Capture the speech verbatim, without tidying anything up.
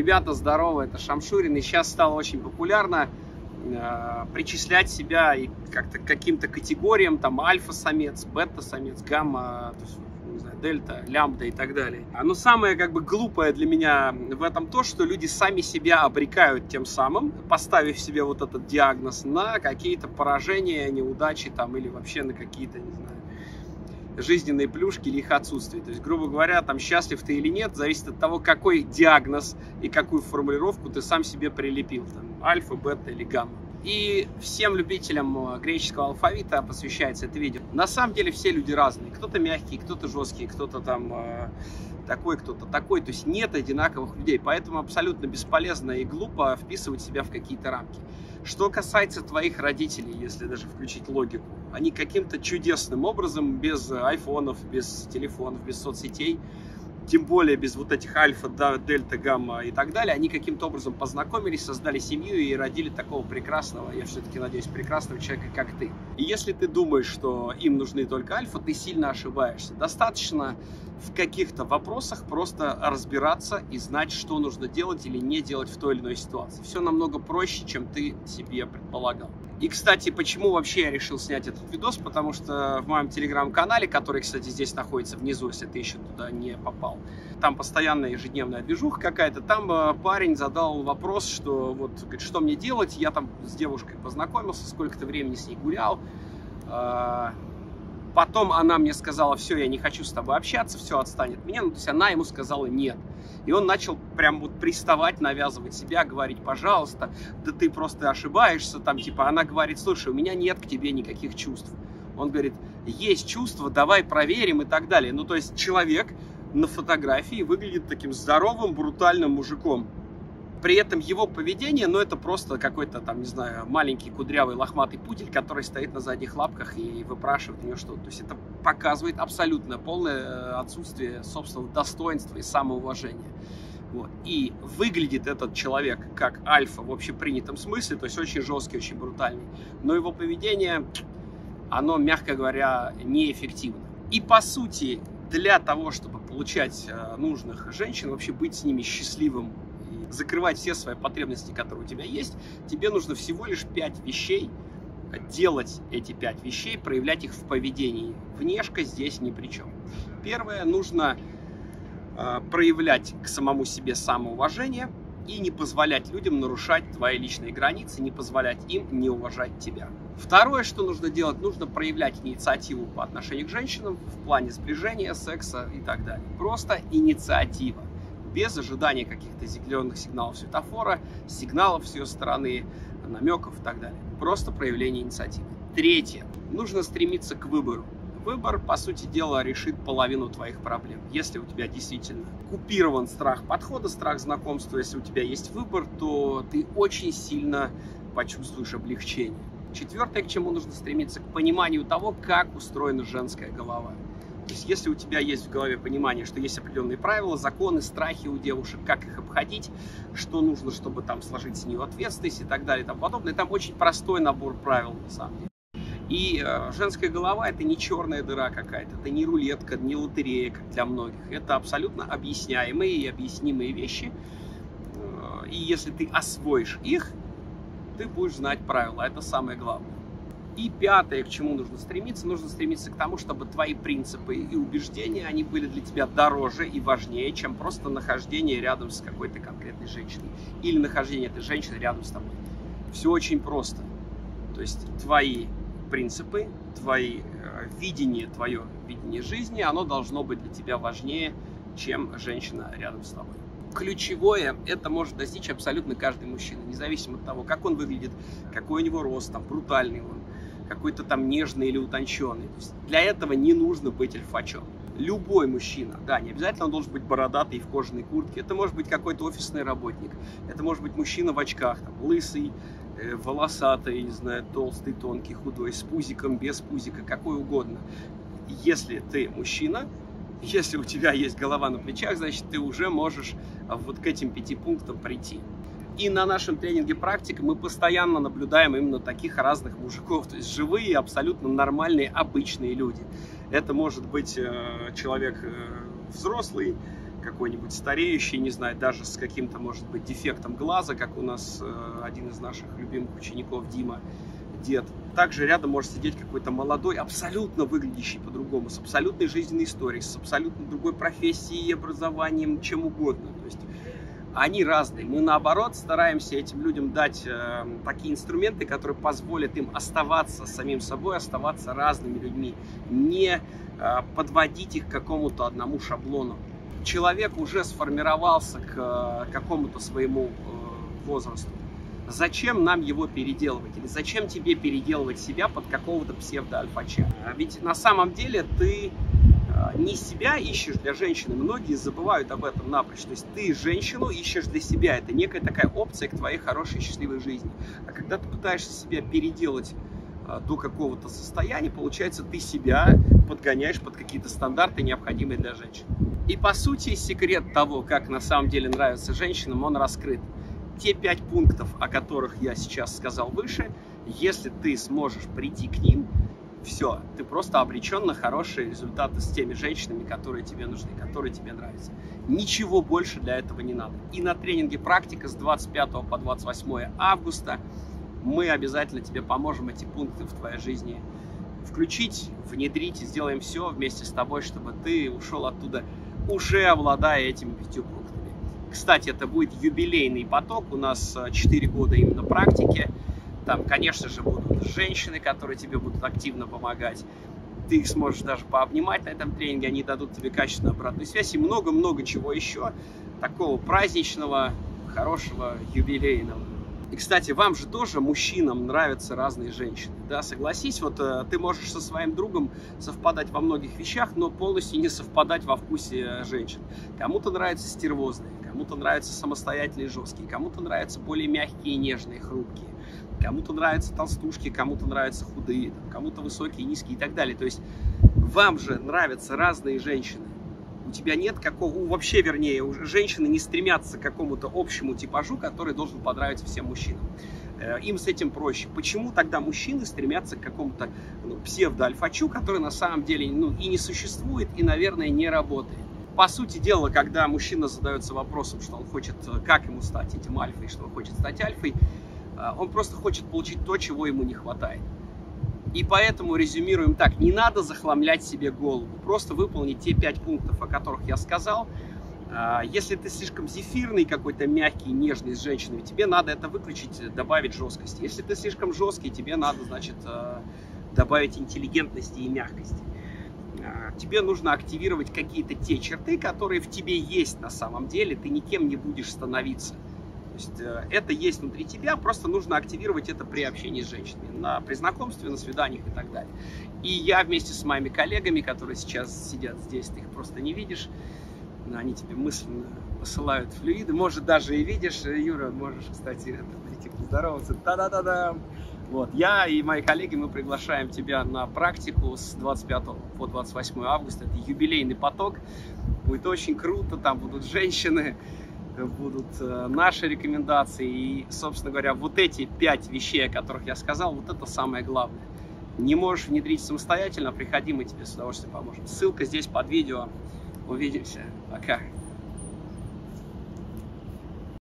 Ребята, здорово, это Шамшурин, и сейчас стало очень популярно э, причислять себя и как-то к каким-то категориям, там альфа-самец, бета-самец, гамма, не знаю, дельта, лямбда и так далее. Но самое как бы глупое для меня в этом то, что люди сами себя обрекают тем самым, поставив себе вот этот диагноз на какие-то поражения, неудачи там или вообще на какие-то, не знаю, жизненные плюшки или их отсутствие. То есть, грубо говоря, там счастлив ты или нет, зависит от того, какой диагноз и какую формулировку ты сам себе прилепил. Там, альфа, бета или гамма. И всем любителям греческого алфавита посвящается это видео. На самом деле все люди разные. Кто-то мягкий, кто-то жесткий, кто-то там э, такой, кто-то такой. То есть нет одинаковых людей. Поэтому абсолютно бесполезно и глупо вписывать себя в какие-то рамки. Что касается твоих родителей, если даже включить логику, они каким-то чудесным образом, без айфонов, без телефонов, без соцсетей, тем более без вот этих альфа, дельта, гамма и так далее, они каким-то образом познакомились, создали семью и родили такого прекрасного, я все-таки надеюсь, прекрасного человека, как ты. И если ты думаешь, что им нужны только альфа, ты сильно ошибаешься. Достаточно в каких-то вопросах просто разбираться и знать, что нужно делать или не делать в той или иной ситуации. Все намного проще, чем ты себе предполагал. И, кстати, почему вообще я решил снять этот видос? Потому что в моем телеграм-канале, который, кстати, здесь находится внизу, если ты еще туда не попал, там постоянная ежедневная движуха какая-то. Там парень задал вопрос, что вот, говорит, что мне делать? Я там с девушкой познакомился, сколько-то времени с ней гулял. Потом она мне сказала: все, я не хочу с тобой общаться, все, отстань от меня. Ну, то есть она ему сказала нет. И он начал прям вот приставать, навязывать себя, говорить: пожалуйста, да ты просто ошибаешься. Там типа она говорит: слушай, у меня нет к тебе никаких чувств. Он говорит: есть чувства, давай проверим и так далее. Ну, то есть человек на фотографии выглядит таким здоровым, брутальным мужиком. При этом его поведение, ну, это просто какой-то там, не знаю, маленький кудрявый лохматый пудель, который стоит на задних лапках и выпрашивает у нее что-то. То есть это показывает абсолютно полное отсутствие собственного достоинства и самоуважения. Вот. И выглядит этот человек как альфа в общепринятом смысле, то есть очень жесткий, очень брутальный. Но его поведение, оно, мягко говоря, неэффективно. И по сути, для того, чтобы получать нужных женщин, вообще быть с ними счастливым, закрывать все свои потребности, которые у тебя есть, тебе нужно всего лишь пять вещей, делать эти пять вещей, проявлять их в поведении. Внешка здесь ни при чем. Первое, нужно э, проявлять к самому себе самоуважение и не позволять людям нарушать твои личные границы, не позволять им не уважать тебя. Второе, что нужно делать, нужно проявлять инициативу по отношению к женщинам в плане сближения, секса и так далее. Просто инициатива. Без ожидания каких-то зеленых сигналов светофора, сигналов с ее стороны, намеков и так далее. Просто проявление инициативы. Третье. Нужно стремиться к выбору. Выбор, по сути дела, решит половину твоих проблем. Если у тебя действительно купирован страх подхода, страх знакомства, если у тебя есть выбор, то ты очень сильно почувствуешь облегчение. Четвертое, к чему нужно стремиться, к пониманию того, как устроена женская голова. То есть, если у тебя есть в голове понимание, что есть определенные правила, законы, страхи у девушек, как их обходить, что нужно, чтобы там сложить с нее ответственность и так далее и тому подобное, там очень простой набор правил на самом деле. И э, женская голова — это не черная дыра какая-то, это не рулетка, не лотерея, как для многих. Это абсолютно объясняемые и объяснимые вещи. Э, и если ты освоишь их, ты будешь знать правила, это самое главное. И пятое, к чему нужно стремиться, нужно стремиться к тому, чтобы твои принципы и убеждения, они были для тебя дороже и важнее, чем просто нахождение рядом с какой-то конкретной женщиной. Или нахождение этой женщины рядом с тобой. Все очень просто. То есть твои принципы, твои э, видение, твое видение жизни, оно должно быть для тебя важнее, чем женщина рядом с тобой. Ключевое, это может достичь абсолютно каждый мужчина, независимо от того, как он выглядит, какой у него рост, там, брутальный он, какой-то там нежный или утонченный. То есть для этого не нужно быть альфачом. Любой мужчина, да, не обязательно он должен быть бородатый в кожаной куртке, это может быть какой-то офисный работник, это может быть мужчина в очках, там, лысый, э, волосатый, не знаю, толстый, тонкий, худой, с пузиком, без пузика, какой угодно. Если ты мужчина, если у тебя есть голова на плечах, значит, ты уже можешь вот к этим пяти пунктам прийти. И на нашем тренинге «Практика» мы постоянно наблюдаем именно таких разных мужиков, то есть живые, абсолютно нормальные, обычные люди. Это может быть э, человек э, взрослый, какой-нибудь стареющий, не знаю, даже с каким-то, может быть, дефектом глаза, как у нас э, один из наших любимых учеников, Дима, дед. Также рядом может сидеть какой-то молодой, абсолютно выглядящий по-другому, с абсолютной жизненной историей, с абсолютно другой профессией, образованием, чем угодно. То есть они разные. Мы, наоборот, стараемся этим людям дать э, такие инструменты, которые позволят им оставаться самим собой, оставаться разными людьми, не э, подводить их к какому-то одному шаблону. Человек уже сформировался к э, какому-то своему э, возрасту. Зачем нам его переделывать? Или зачем тебе переделывать себя под какого-то псевдо-альфача? Ведь на самом деле ты не себя ищешь для женщины. Многие забывают об этом напрочь. То есть ты женщину ищешь для себя. Это некая такая опция к твоей хорошей, счастливой жизни. А когда ты пытаешься себя переделать до какого-то состояния, получается, ты себя подгоняешь под какие-то стандарты, необходимые для женщин. И по сути, секрет того, как на самом деле нравится женщинам, он раскрыт. Те пять пунктов, о которых я сейчас сказал выше, если ты сможешь прийти к ним, все, ты просто обречен на хорошие результаты с теми женщинами, которые тебе нужны, которые тебе нравятся. Ничего больше для этого не надо. И на тренинге «Практика» с двадцать пятого по двадцать восьмое августа мы обязательно тебе поможем эти пункты в твоей жизни включить, внедрить и сделаем все вместе с тобой, чтобы ты ушел оттуда, уже обладая этими пятью пунктами. Кстати, это будет юбилейный поток, у нас четыре года именно практики. Там, конечно же, будут женщины, которые тебе будут активно помогать. Ты их сможешь даже пообнимать на этом тренинге, они дадут тебе качественную обратную связь и много-много чего еще такого праздничного, хорошего, юбилейного. И, кстати, вам же тоже, мужчинам, нравятся разные женщины. Да, согласись, вот э, ты можешь со своим другом совпадать во многих вещах, но полностью не совпадать во вкусе женщин. Кому-то нравятся стервозные, кому-то нравятся самостоятельные, жесткие, кому-то нравятся более мягкие, нежные, хрупкие. Кому-то нравятся толстушки, кому-то нравятся худые, кому-то высокие, низкие и так далее. То есть вам же нравятся разные женщины. У тебя нет какого, вообще, вернее, уже женщины не стремятся к какому-то общему типажу, который должен понравиться всем мужчинам. Им с этим проще. Почему тогда мужчины стремятся к какому-то ну, псевдо-альфачу, который на самом деле ну, и не существует, и, наверное, не работает? По сути дела, когда мужчина задается вопросом, что он хочет, как ему стать этим альфой, что он хочет стать альфой, он просто хочет получить то, чего ему не хватает. И поэтому резюмируем так, не надо захламлять себе голову, просто выполнить те пять пунктов, о которых я сказал. Если ты слишком зефирный, какой-то мягкий, нежный с женщинами, тебе надо это выключить, добавить жесткости. Если ты слишком жесткий, тебе надо, значит, добавить интеллигентности и мягкости. Тебе нужно активировать какие-то те черты, которые в тебе есть на самом деле, ты никем не будешь становиться. То есть это есть внутри тебя, просто нужно активировать это при общении с женщинами, на, при знакомстве, на свиданиях и так далее. И я вместе с моими коллегами, которые сейчас сидят здесь, ты их просто не видишь, они тебе мысленно посылают флюиды, может даже и видишь, Юра, можешь, кстати, прийти поздороваться, та-да-да-да. Вот, я и мои коллеги, мы приглашаем тебя на практику с двадцать пятого по двадцать восьмое августа, это юбилейный поток, будет очень круто, там будут женщины, будут наши рекомендации и, собственно говоря, вот эти пять вещей, о которых я сказал, вот это самое главное. Не можешь внедрить самостоятельно, приходи, мы тебе с удовольствием поможем. Ссылка здесь под видео. Увидимся. Пока.